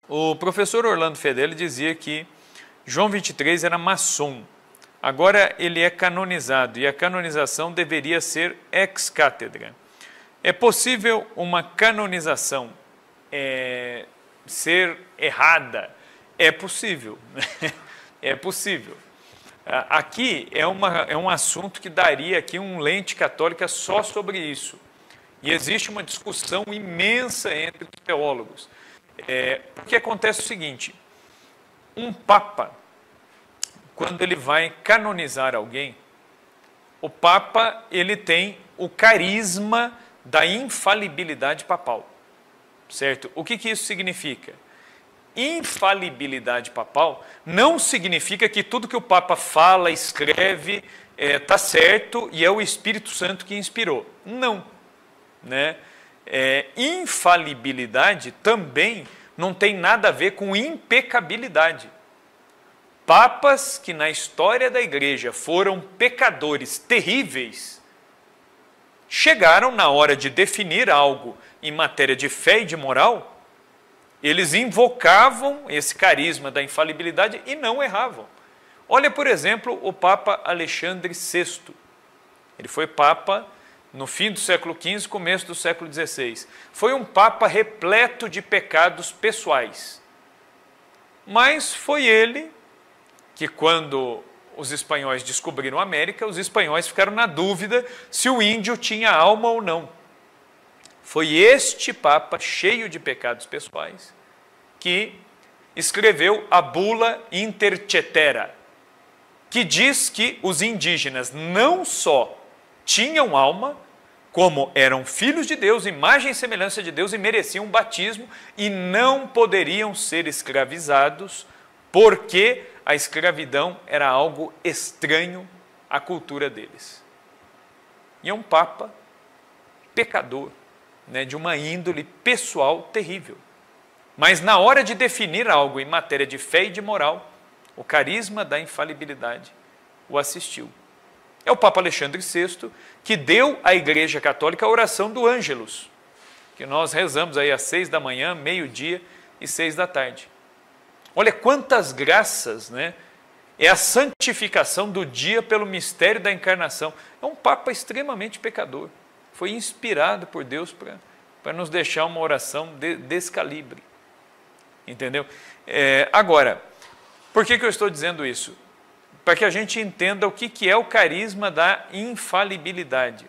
O professor Orlando Fedeli dizia que João 23 era maçom. Agora ele é canonizado e a canonização deveria ser ex cátedra. É possível uma canonização ser errada? É possível. É possível. Aqui é um assunto que daria aqui um lente católica só sobre isso. E existe uma discussão imensa entre os teólogos. Porque acontece o seguinte, um papa, quando ele vai canonizar alguém, o papa ele tem o carisma da infalibilidade papal, certo? O que isso significa? Infalibilidade papal não significa que tudo que o papa fala, escreve, está certo e é o Espírito Santo que inspirou. Não, né? Infalibilidade também não tem nada a ver com impecabilidade. Papas que na história da igreja foram pecadores terríveis, chegaram na hora de definir algo em matéria de fé e de moral, eles invocavam esse carisma da infalibilidade e não erravam. Olha, por exemplo, o Papa Alexandre VI. Ele foi Papa no fim do século XV, começo do século XVI. Foi um Papa repleto de pecados pessoais. Mas foi ele que, quando os espanhóis descobriram a América, os espanhóis ficaram na dúvida se o índio tinha alma ou não. Foi este Papa, cheio de pecados pessoais, que escreveu a Bula Inter Cetera, que diz que os indígenas não só tinham alma, como eram filhos de Deus, imagem e semelhança de Deus, e mereciam um batismo, e não poderiam ser escravizados, porque a escravidão era algo estranho à cultura deles. E é um Papa pecador, né, de uma índole pessoal terrível. Mas na hora de definir algo em matéria de fé e de moral, o carisma da infalibilidade o assistiu. É o Papa Alexandre VI que deu à Igreja Católica a oração do Ângelus, que nós rezamos aí às 6 da manhã, meio-dia e 6 da tarde. Olha quantas graças, né? É a santificação do dia pelo mistério da encarnação. É um Papa extremamente pecador. Foi inspirado por Deus para nos deixar uma oração desse calibre. Entendeu? Agora, por que eu estou dizendo isso? Para que a gente entenda o que é o carisma da infalibilidade.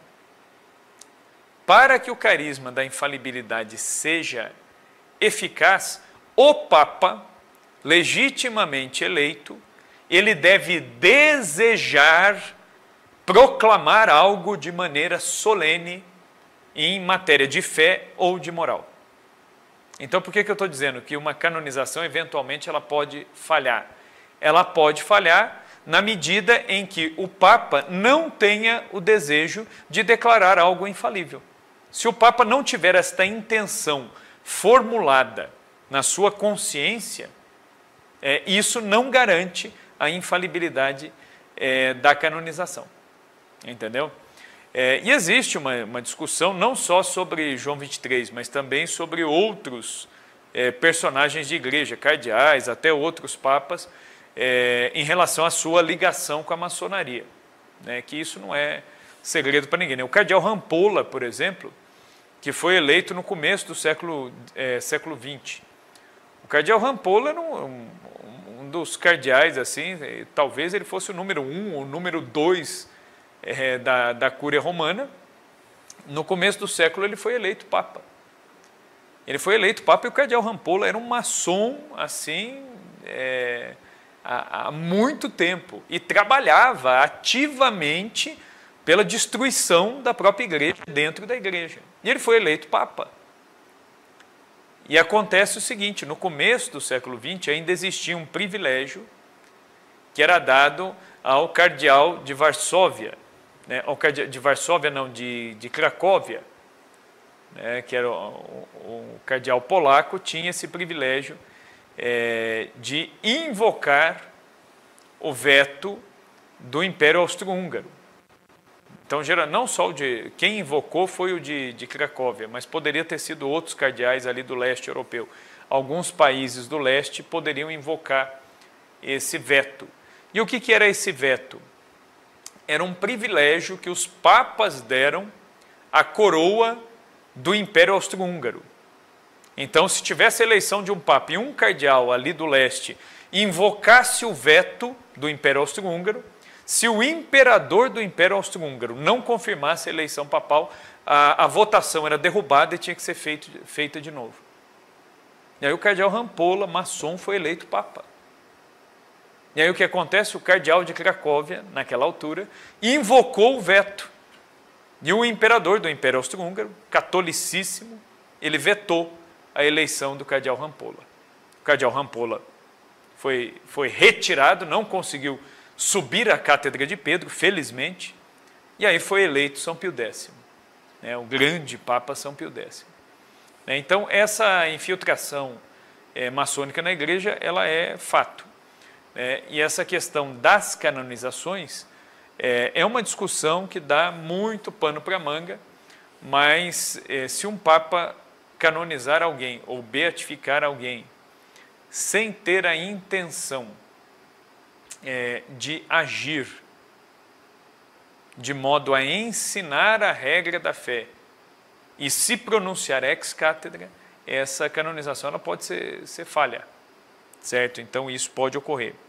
Para que o carisma da infalibilidade seja eficaz, o Papa, legitimamente eleito, ele deve desejar proclamar algo de maneira solene em matéria de fé ou de moral. Então, por que eu estou dizendo que uma canonização, eventualmente, ela pode falhar? Ela pode falhar na medida em que o Papa não tenha o desejo de declarar algo infalível. Se o Papa não tiver esta intenção formulada na sua consciência, isso não garante a infalibilidade da canonização. Entendeu? E existe uma discussão não só sobre João 23, mas também sobre outros personagens de igreja, cardeais, até outros papas, em relação à sua ligação com a maçonaria, né? Que isso não é segredo para ninguém, né? O cardeal Rampolla, por exemplo, que foi eleito no começo do século XX. O cardeal Rampolla era um dos cardeais, assim, talvez ele fosse o número 1 ou o número 2 da Cúria Romana. No começo do século ele foi eleito Papa. Ele foi eleito Papa e o cardeal Rampolla era um maçom, assim, há muito tempo e trabalhava ativamente pela destruição da própria igreja dentro da igreja. E ele foi eleito Papa. E acontece o seguinte, no começo do século XX ainda existia um privilégio que era dado ao cardeal de Varsóvia, né, de Varsóvia não, de Cracóvia, né, que era o cardeal polaco, tinha esse privilégio de invocar o veto do Império Austro-Húngaro. Então, não só quem invocou foi o de Cracóvia, mas poderia ter sido outros cardeais ali do leste europeu. alguns países do leste poderiam invocar esse veto. E o que era esse veto? Era um privilégio que os papas deram à coroa do Império Austro-Húngaro. Então, se tivesse eleição de um papa e um cardeal ali do leste invocasse o veto do Império Austro-Húngaro, se o imperador do Império Austro-Húngaro não confirmasse a eleição papal, a votação era derrubada e tinha que ser feita de novo. E aí o cardeal Rampolla, maçom, foi eleito papa. E aí o que acontece? O cardeal de Cracóvia, naquela altura, invocou o veto. E o imperador do Império Austro-Húngaro, catolicíssimo, ele vetou a eleição do cardeal Rampolla. O cardeal Rampolla foi retirado, não conseguiu subir à cátedra de Pedro, felizmente, e aí foi eleito São Pio X, o grande Papa São Pio X. Então, essa infiltração maçônica na igreja, ela é fato. E essa questão das canonizações é uma discussão que dá muito pano para manga, mas se um Papa canonizar alguém ou beatificar alguém sem ter a intenção de agir de modo a ensinar a regra da fé e se pronunciar ex cátedra, essa canonização ela pode ser falha, certo? Então isso pode ocorrer.